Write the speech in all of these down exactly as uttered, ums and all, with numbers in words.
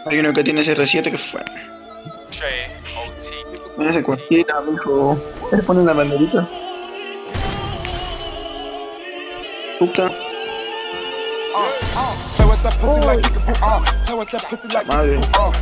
Hay uno que tiene C R siete que fue. Me hace cualquiera, mijo. ¿Le pone una banderita? Puta. Madre.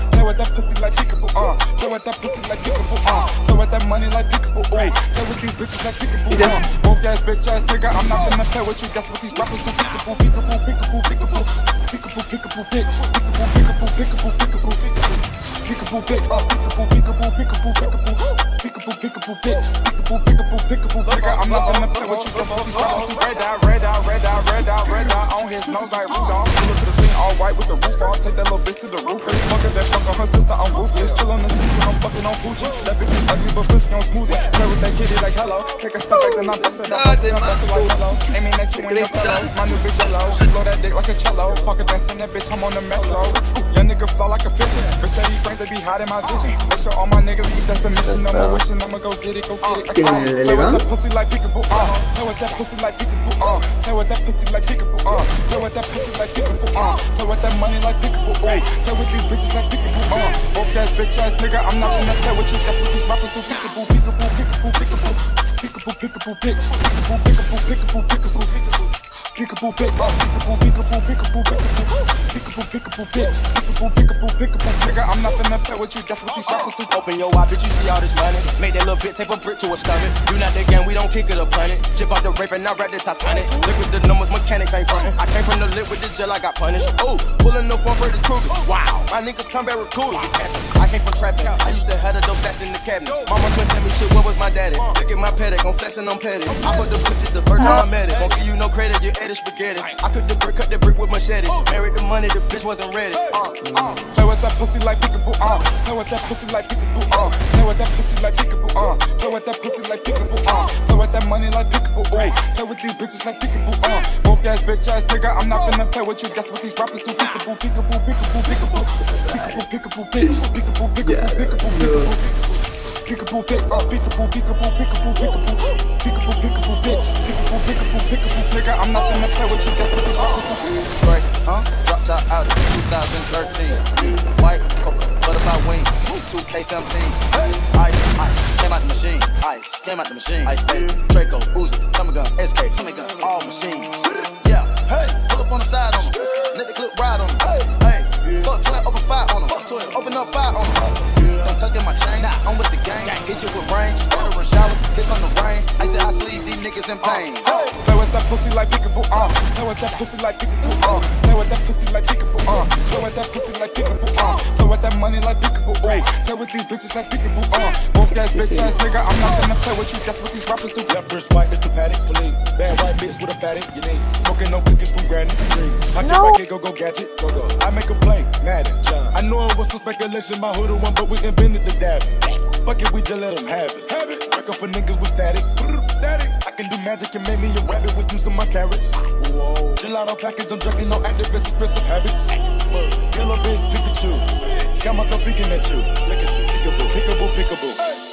Peekaboo, pick, uh, peekaboo, peekaboo, peekaboo, peekaboo, peekaboo, peekaboo, pick, peekaboo, peekaboo, peekaboo, nigga, I'm not finna play with you, that's what these rappers do. Red dot, red dot, red dot, red dot, red dot, on his nose like Rudolph. Pull up to the scene all white with the roof off, take that little bitch to the roof. Face fucking that fuck on her sister, I'm ruthless. Chill on the seats when I'm fucking on Gucci. That bitch is ugly, but pussy on smoothie. Play with that kitty like hello. Take a step back, then I'm bustin' up, bustin' up, bustin' like hello. Aiming at you and your fellows, my new bitch yellow. She blow that dick like a cello. Fucking dancing that bitch, I'm on the metro. Young nigga flow like a pigeon. Mercedes frames, they be hiding my vision. Make sure all my niggas eat, that's the mission. No more wishing, I'ma go get it, go get it. Play with that pussy like peekaboo, uh. Play with that pussy like peekaboo, uh. Play with that pussy like peekaboo, uh. Play with that pussy like peekaboo, uh. Play with that money like peekaboo, uh. Play with these bitches like peekaboo, uh. Broke ass bitch ass nigga, I'm not gonna play with you. That's what these rappers do. Peekaboo, peekaboo, peekaboo, peekaboo, peekaboo, peekaboo, pick, peekaboo, peekaboo, peekaboo, peekaboo, peekaboo. Peekaboo, pick, uh, peekaboo, peekaboo, peekaboo, peekaboo, peekaboo, peekaboo, pick, peekaboo, peekaboo, peekaboo, nigga, I'm not finna play with you, that's what these rappers do. Open your eye, bitch, you see all this money. Make that little bit, tape a brick to a stomach. You not the game, we don't kick it or punt it. Chip out the rape and I rap the Titanic. Look at the numbers, mechanics ain't frontin'. I came from the lit with the gel, I got punished. Oh, pulling no phone for the Kruger. Wow, my nigga turn Barracuda. I came from trapping, I used to have the dope stashed in the cabinet. Mama couldn't tell me shit, what was my daddy? Look at my paddock, I'm flexing, I'm petty. I put the pussy the first time I met it. Won't give you no credit, you ate it spaghetti. I could the brick, cut the brick with machetes. Married the money, the bitch wasn't ready. Uh, uh. Play with that pussy like peekaboo, uh. Play with that pussy like peekaboo, uh. Play with that pussy like peekaboo, uh. Play with that pussy like peekaboo, uh. Play with that money like peekaboo, uh. Play with these bitches like peekaboo, uh. Broke ass bitch ass nigga, I'm not finna play with you. That's what these rappers do. Peekaboo, peekaboo, peekaboo, peekaboo, peekaboo, peekaboo, peekaboo, peekaboo, peekaboo, peekaboo, peekaboo. Peekaboo, pick, uh, peekaboo, peekaboo, peekaboo, peekaboo, peekaboo, peekaboo, pick, peekaboo, peekaboo, peekaboo, nigga, I'm not finna play with you. That's what these rappers do. Right, huh? Drop top out of two thousand thirteen. White coca, butterfly wings, two K seventeen. Ice, ice, came out the machine. Ice, came out the machine. Ice, baby, Draco, Uzi, Tommy gun, S K, Tommy gun, all machines. Yeah, hey, pull up on the side on them, let the clip ride on them. Hey, fuck twelve, open fire on them. Open up fire on them. Don't tuck in my chain, I'm with the gang. Hit you with brains, scattering showers, hit on the rain. I said I sleeve these niggas in pain. Play with that pussy like peekaboo, uh. Play with that pussy like peekaboo, uh. Play with that pussy like peekaboo, uh. Play with that pussy like peekaboo, uh. Play with that money like peekaboo, uh. Play with these bitches like peekaboo, uh. Broke ass bitch ass nigga, I'm not gonna play with you. That's what these rappers do. Left wrist white, it's the paddock, police. Bad white bitch with a fatty, you need. Smoking no cookies from granny. I get my kid, go go gadget, go go. I make a play, Madden. I know it was some speculation, my hood one, but we invented the dabbing. Fuck it, we just let them have it. Have it. Working for niggas with static. Static. I can do magic and make me a rabbit with using my carrots. Whoa. Gelato package, I'm drinking no active, expressive habits. Yellow bitch, Pikachu. Got my toe peeking at you. Look at you. Peekaboo, peekaboo, peekaboo.